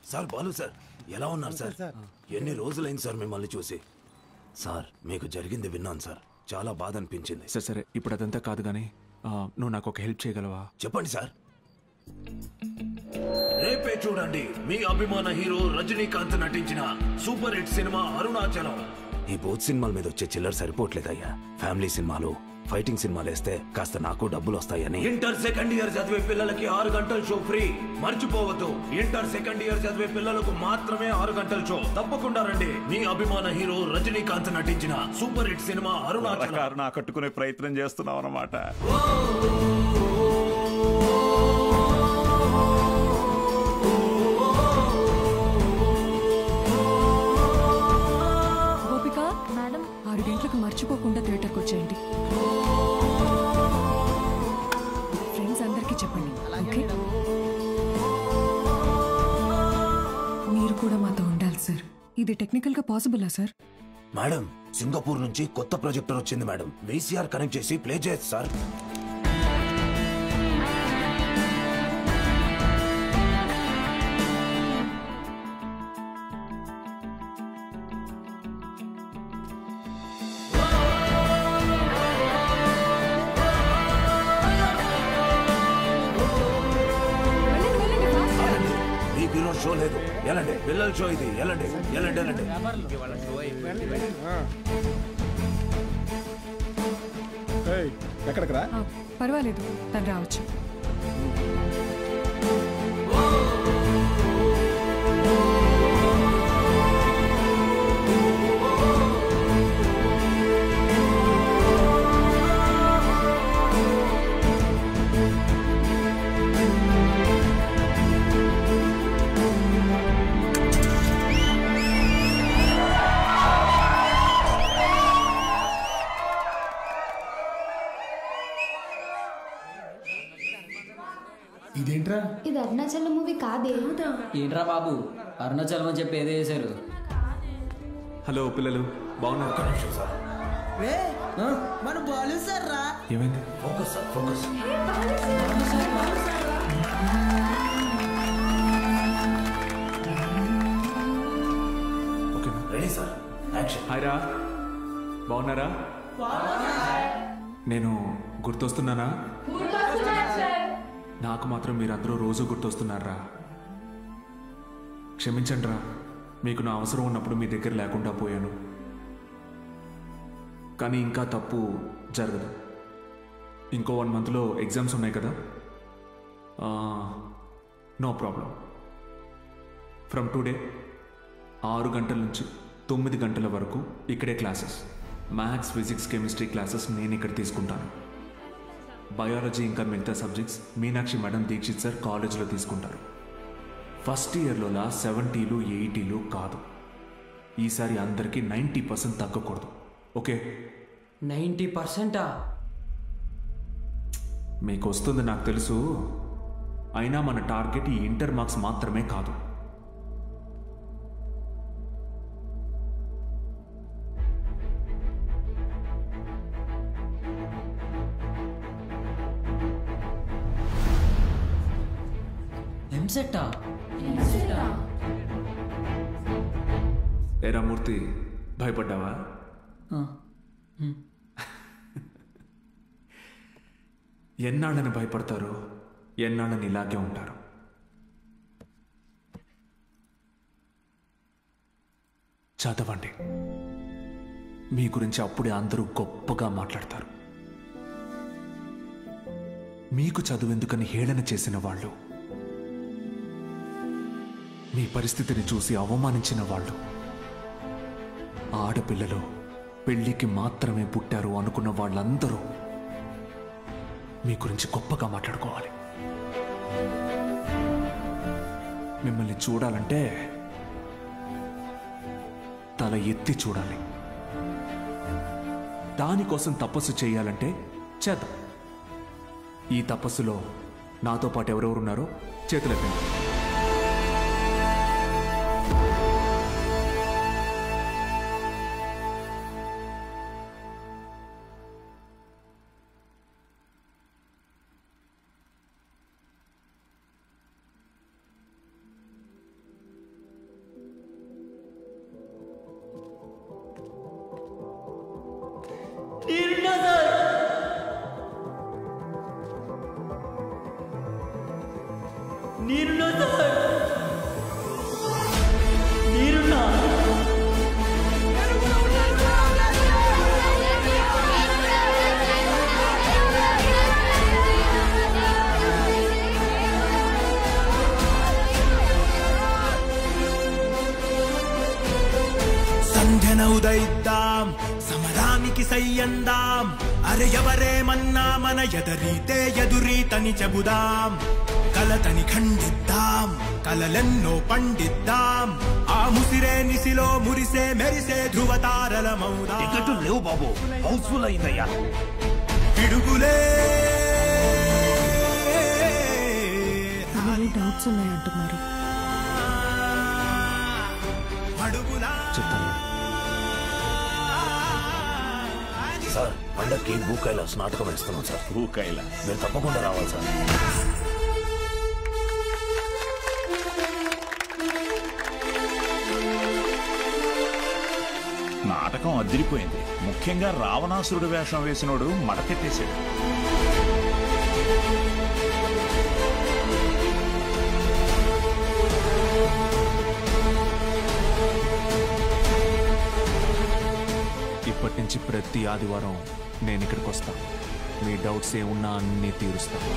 Sir Balu sir ఎలా ఉన్నారు sir? ఎన్ని రోజులైంది సార్ మిమ్మల్ని చూసి. సార్ మీకు జరిగింది విన్నాను సార్, చాలా బాధ అనిపించింది. సరే సరే ఇప్పుడు అదంతా కాదు కానీ నువ్వు నాకు ఒక హెల్ప్ చేయగలవా? చెప్పండి సార్. రేపే చూడండి మీ అభిమాన హీరో రజనీకాంత్ నటించిన సూపర్ హిట్ సినిమా అరుణాచలం. ఈ బోత్ సినిమాల మీద వచ్చే చిల్లర సరిపోవట్లేదయ్యా. ఫ్యామిలీ సినిమాలు, ఫైటింగ్ సినిమాలు వేస్తే కాస్త నాకు డబ్బులు వస్తాయని. ఇంటర్ సెకండ్ ఇయర్ చదివే పిల్లలకి 6 గంటల షో ఫ్రీ. మర్చిపోవద్దు, ఇంటర్ సెకండ్ ఇయర్ చదివే పిల్లలకు మాత్రమే 6 గంటల షో. తప్పకుండా రండి. మీ అభిమాన హీరో రజనీకాంత్ నటించిన సూపర్ హిట్ సినిమా అరుణాచలం. కట్టుకునే ప్రయత్నం చేస్తున్నావు అన్నమాట. గోపిక మేడం 6 గంటలకు మర్చిపోకుండా థియేటర్కి వచ్చేయండి. ఫ్రెండ్స్ అందరికీ చెప్పండి. ఓకే? మీరు కూడా మాతో ఉండాలి సార్. ఇది టెక్నికల్ గా పాసిబులా సార్? మేడం సింగపూర్ నుంచి కొత్త ప్రొజెక్టర్ వచ్చింది మేడం. VCR కనెక్ట్ చేసి ప్లే చేయొచ్చు సార్. షో లేదు, ఎలాంటి పిల్లల షో ఇది. ఎలాంటి ఎలాంటి ఎలాంటి ఎక్కడికి రా? పర్వాలేదు, తను రావచ్చు. ఇదేంట్రా? ఇది అరుణాచలం మూవీ కాదే. ఏంట్రా బాబు అరుణాచలం అని చెప్పి ఏదో చేశారు. హలో పిల్లలు, బాగున్నారు? మన బాలు సార్ రా. ఏమైంది? Focus sir, focus. Okay ready sir, action. Hi రా, బాగున్నారా? నేను గుర్తొస్తున్నానా? నాకు మాత్రం మీరందరూ రోజు గుర్తొస్తున్నారా? క్షమించండి రా, మీకు నా అవసరం ఉన్నప్పుడు మీ దగ్గర లేకుండా పోయాను. కానీ ఇంకా తప్పు జరగదు. ఇంకో 1 మంత్లో ఎగ్జామ్స్ ఉన్నాయి కదా. No problem. ఫ్రమ్ టుడే 6 గంటల నుంచి 9 గంటల వరకు ఇక్కడే classes. Maths, physics, chemistry classes నేను ఇక్కడ తీసుకుంటాను. బయాలజీ ఇంకా మిగతా subjects Meenakshi madam, Dikshit sir కాలేజీలో తీసుకుంటారు. ఫస్ట్ ఇయర్లోలా 70లు 80లు కాదు. ఈసారి అందరికీ 90% తగ్గకూడదు. ఓకే? 90%? మీకు వస్తుంది నాకు తెలుసు. అయినా మన టార్గెట్ ఈ ఇంటర్ మార్క్స్ మాత్రమే కాదు. ఏరా మూర్తి, భయపడ్డావా? ఎన్నాళ్ళని భయపడతారు, ఎన్నాళ్ళని ఇలాగే ఉంటారు. చదవండి. మీ గురించి అప్పుడే అందరూ గొప్పగా మాట్లాడతారు. మీకు చదువెందుకని హేళన చేసిన వాళ్ళు, మీ పరిస్థితిని చూసి అవమానించిన వాళ్ళు, ఆడపిల్లలు పెళ్లికి మాత్రమే పుట్టారు అనుకున్న వాళ్ళందరూ మీ గురించి గొప్పగా మాట్లాడుకోవాలి. మిమ్మల్ని చూడాలంటే తల ఎత్తి చూడాలి. దానికోసం తపస్సు చేయాలంటే చేద్దాం. ఈ తపస్సులో నాతో పాటు ఎవరెవరున్నారో చేతులెత్తండి. సంధ్యన ఉదయిద్దాం సమరానికి సయ్యందాం అరే ఎవరేమన్నా మన ఎదరీతే ఎదురీతని చెబుదాం కలతని ఖండిద్దాం కలలెన్నో పండిద్దాం ఆ ముసిరే నిసిలో మురిసే మెరిసే ధృవతారలమౌదాం. టికెట్ లేవు బాబు, హౌస్ఫుల్ అయిందయ్యా. పిడుగులే డౌట్స్ ఉన్నాయంటున్నారు. చెప్తాను సార్, పండక్కి భూకైలాస్ నాటకం వేస్తున్నాం సార్. భూకైలాస్ మీరు తప్పకుండా రావాలి సార్. నాటకం అదిరిపోయింది. ముఖ్యంగా రావణాసురుడు వేషం వేసినోడు మడకెట్టేశాడు. ఇప్పటి నుంచి ప్రతి ఆదివారం నేను ఇక్కడికి వస్తాను. మీ డౌట్స్ ఏమున్నా అన్నీ తీరుస్తాను.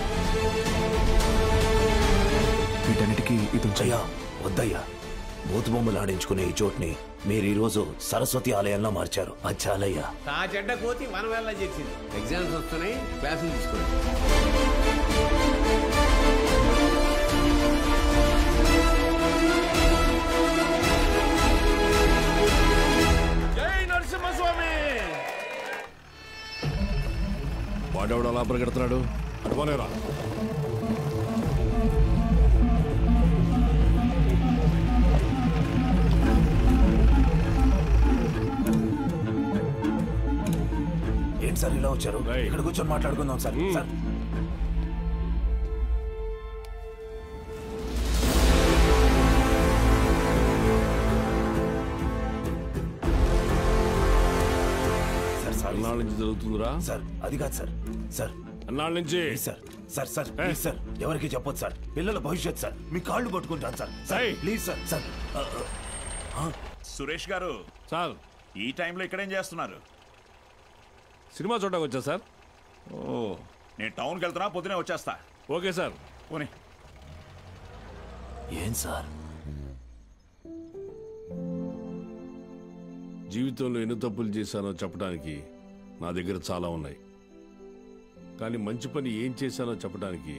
వీటన్నిటికీ ఇది అయ్యా వద్దయ్యా, బూత్ బొమ్మలు ఆడించుకునే ఈ చోట్ని మీరు ఈ రోజు సరస్వతి ఆలయంలో మార్చారు. అది చాలయ్యా. ఆ చెడ్డ కోతి మన వేళ చేసింది. ఎగ్జామ్స్ వస్తున్నాయి, క్లాసులు తీసుకోండి. వాడెవడు అలా పరిగెడుతున్నాడు? అటుపోలేరా. ఏంటి సార్ ఇలా వచ్చారు? ఇక్కడ కూర్చొని మాట్లాడుకుందాం సార్. సార్ ఎన్నాళ్ళ నుంచి జరుగుతుందిరా? సార్ అది కాదు సార్. సార్ ఎన్నాళ్ళ నుంచి? Sir sir sir please sir, ఎవరికి చెప్పొద్దు సార్. పిల్లల భవిష్యత్ సార్. మీ కాళ్ళు పట్టుకుంటాను sir. Sir please sir. Sir Suresh గారు సార్, ఈ టైంలో ఇక్కడేం చేస్తున్నారు? సినిమా చూడడానికి వచ్చా సార్. ఓ, నేను టౌన్కి వెళ్తున్నా, పొద్దునే వచ్చేస్తా. Okay sir. పోనీ. ఏం సార్? జీవితంలో ఎన్ని తప్పులు చేశానో చెప్పడానికి నా దగ్గర చాలా ఉన్నాయి. కానీ మంచి పని ఏం చేశానో చెప్పడానికి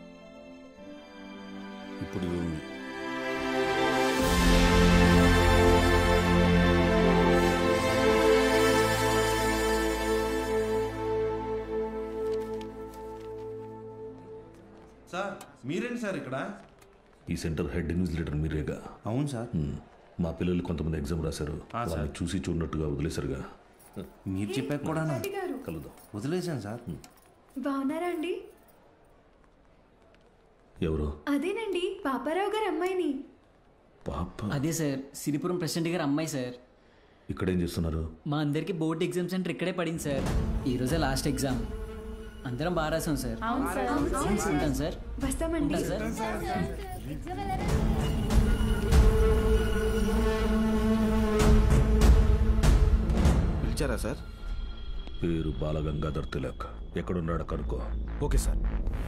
ఇప్పుడు ఇది ఉంది. సార్ మీరేంటి సార్ ఇక్కడ? ఈ సెంటర్ హెడ్ ఇన్విజిలేటర్ మీరేగా? అవును సార్. మా పిల్లలు కొంతమంది ఎగ్జామ్ రాశారు. వాళ్ళని చూసి చూడనట్టుగా వదిలేశారుగా. మీరు చెప్పాక కూడా కలుద్దాం. వదిలేశాను సార్. బాగున్నారా అండి? ఎవరు? అదేనండి, పాపారావు గారు అమ్మాయిని. పాప? అదే సార్, సిరిపురం ప్రెసిడెంట్ గారు అమ్మాయి సార్. ఇక్కడేం చేస్తున్నారు? మా అందరికి బోర్డ్ ఎగ్జామ్ సెంటర్ ఇక్కడే పడింది సార్. ఈరోజే లాస్ట్ ఎగ్జామ్. అందరం బాగా రాసాం సార్. ఉంటాను సార్. వస్తామండి సార్. పిలిచారా సార్? పేరు బాలగంగాధర్ తిలక్. ఎక్కడున్నాడు కనుక్కో. Okay sir.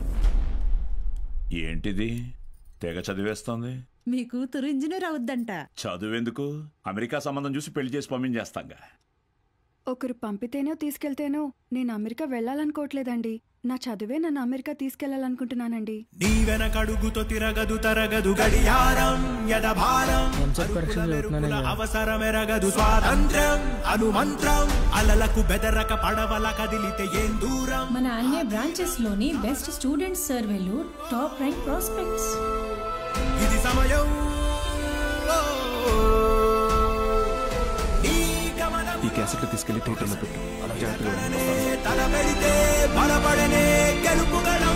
ఏంటిది తెగ చదివేస్తోంది? మీ కూతురు ఇంజనీర్ అవుద్దంట. చదువెందుకు? అమెరికా సంబంధం చూసి పెళ్లి చేసి పంపించేస్తాంగా. ఒకరు పంపితేనో తీసుకెళ్తేనో నేను అమెరికా వెళ్ళాలనుకోవట్లేదండి. నా చదువే నన్ను అమెరికా తీసుకెళ్లాలనుకుంటున్నానండి. నీ వెనకడుగుతో తిరగదు తరగదు గడియారం యదభారం అవసరమెరగదు స్వాతంత్ర్యం అనుమంత్రం అలలకు బెదరక పడవల కదిలితే ఏం దూరం. మన అన్ని బ్రాంచెస్ లోని బెస్ట్ స్టూడెంట్స్ సర్వేలు టాప్ ర్యాంక్ ప్రాస్పెక్ట్స్. ఇది సమయం. ఈ క్యాసెట్ తీసుకెళ్లి థియేటర్లో పెట్టు. తల పెడితే బలపడనే గెలుపుగలం.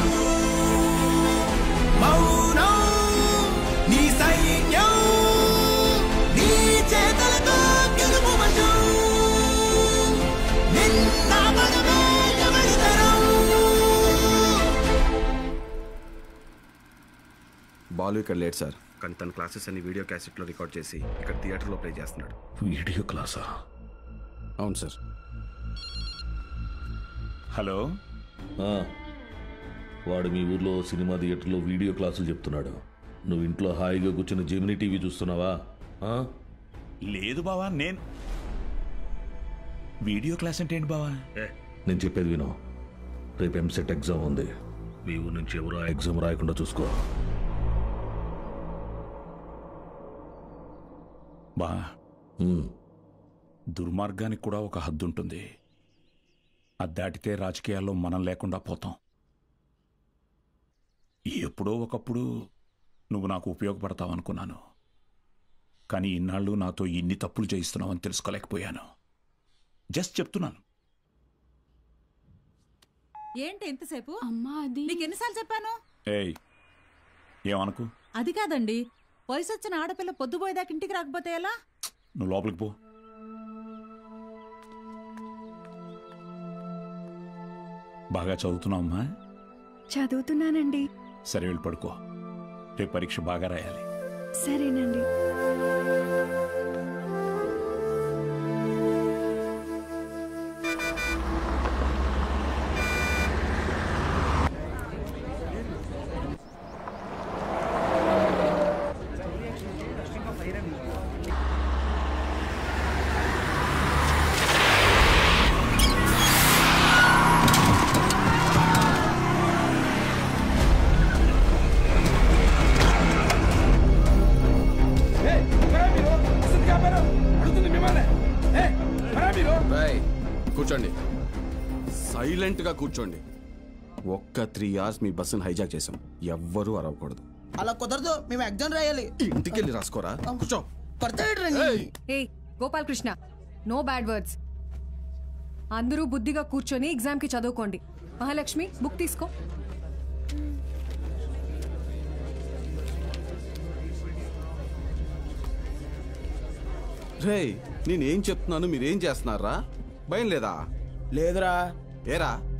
మౌనం నీ సైన్యం, నీ చేతలతో గెలుపు వశం. నిన్న మనమే ఎవరితరం. బాలు ఇక్కడ లేట్ సార్, కానీ తన క్లాసెస్ అన్ని వీడియో క్యాసెట్లో రికార్డ్ చేసి ఇక్కడ థియేటర్లో ప్లే చేస్తున్నాడు. వీడియో క్లాసా? అవును సార్. హలో, వాడు మీ ఊర్లో సినిమా థియేటర్లో వీడియో క్లాసులు చెప్తున్నాడు. నువ్వు ఇంట్లో హాయిగా కూర్చొని జెమినీ టీవీ చూస్తున్నావా? లేదు బావా, నేను వీడియో క్లాస్ అంటే ఏంటి బావా? నేను చెప్పేది విను. రేపు ఎంసెట్ ఎగ్జామ్ ఉంది. మీ ఊరు నుంచి ఎవరో ఎగ్జామ్ రాయకుండా చూసుకో. బా, దుర్మార్గానికి కూడా ఒక హద్దు ఉంటుంది. అది దాటితే రాజకీయాల్లో మనం లేకుండా పోతాం. ఎప్పుడో ఒకప్పుడు నువ్వు నాకు ఉపయోగపడతావు అనుకున్నాను, కానీ ఇన్నాళ్ళు నాతో ఇన్ని తప్పులు చేయిస్తున్నావని తెలుసుకోలేకపోయాను. జస్ట్ చెప్తున్నాను. ఏంటి ఎంతసేపు? అమ్మా, అది నీకు ఎన్నిసార్లు చెప్పాను? ఏయ్, ఏమనుకు? అది కాదండి, వయసు వచ్చిన ఆడపిల్ల పొద్దుపోయేదాకా ఇంటికి రాకపోతే ఎలా? నువ్వు లోపలికి పో. బాగా చదువుతున్నావమ్మా? చదువుతున్నానండి. సరే, వెళ్ళి పడుకో. రేపు పరీక్ష బాగా రాయాలి. సరేనండి. కూర్చోండి, సైలెంట్ గా కూర్చోండి. ఒక్క 3 hours మీ బస్సును హైజాక్ చేసాం. ఎవ్వరూ అరవకూడదు. అలా కుదరదు, మేము ఎగ్జామ్ రాయాలి. ఇంటికి వెళ్ళి రాసుకోరా. కూర్చో. Gopal Krishna, no bad words. అందరూ బుద్ధిగా కూర్చొని ఎగ్జామ్ కి చదువుకోండి. మహాలక్ష్మి, బుక్ తీసుకో. రే, నేనేం చెప్తున్నాను మీరేం చేస్తున్నారా? భయం లేదా? లేదురా. ఏరా?